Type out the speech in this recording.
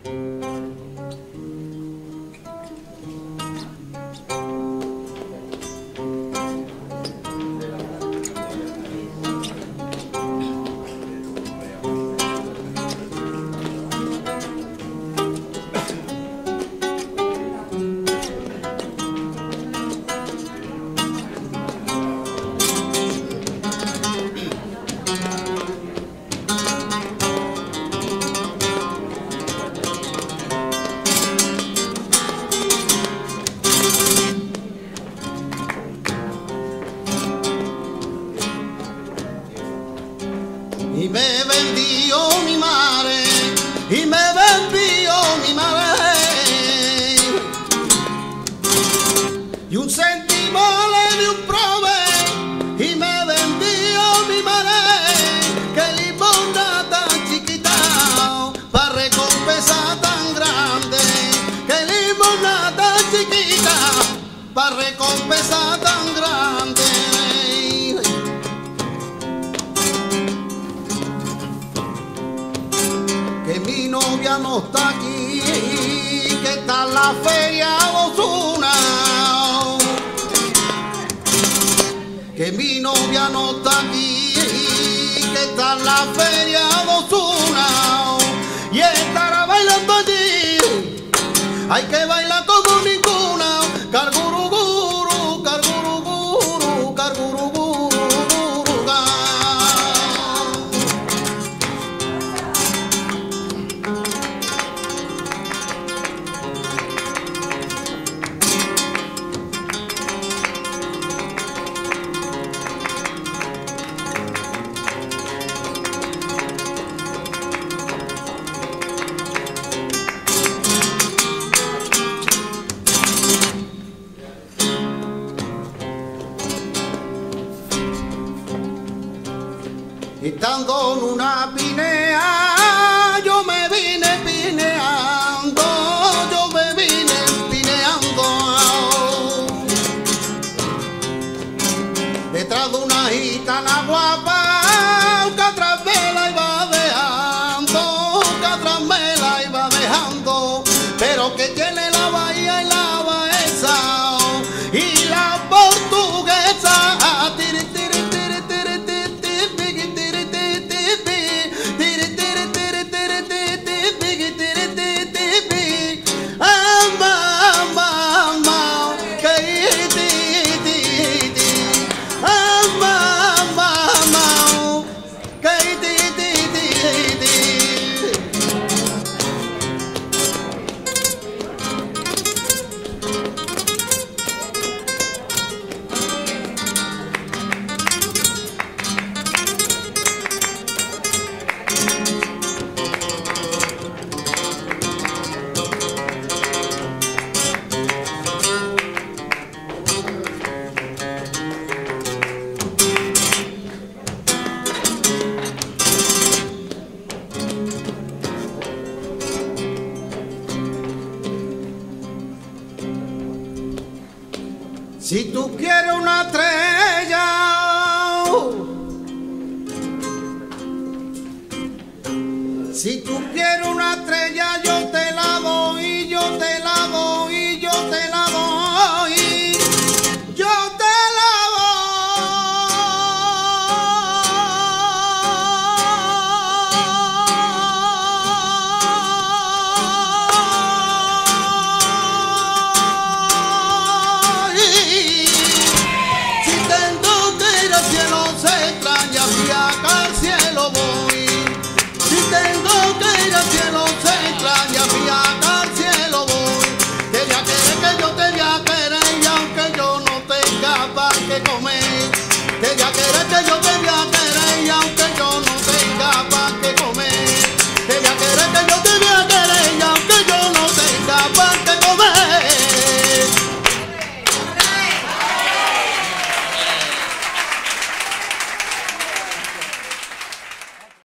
Y me vendió mi madre, y me vendió mi madre, y un céntimo le di un prove, y me vendió mi madre, que limona tan chiquita, para recompensa tan grande, que limona tan chiquita, para recompensa tan grande. Que mi novia no está aquí, que está en la feria Osuna. Que mi novia no está aquí, que está en la feria Osuna. Y estará bailando allí, hay que bailar como ninguna. Carguruguru, carguruguru, carguruguru. Estando en una pinea, yo me vine pineando, yo me vine pineando. Detrás de una gitana guapa, que atrás me la iba dejando, que atrás me la iba dejando, pero que tiene la bahía y la baeza, y la portuguesa, tiri, tiri, tiri, tiri, tiri, tiri, tiri, Si tú quieres una estrella, si tú quieres una estrella, yo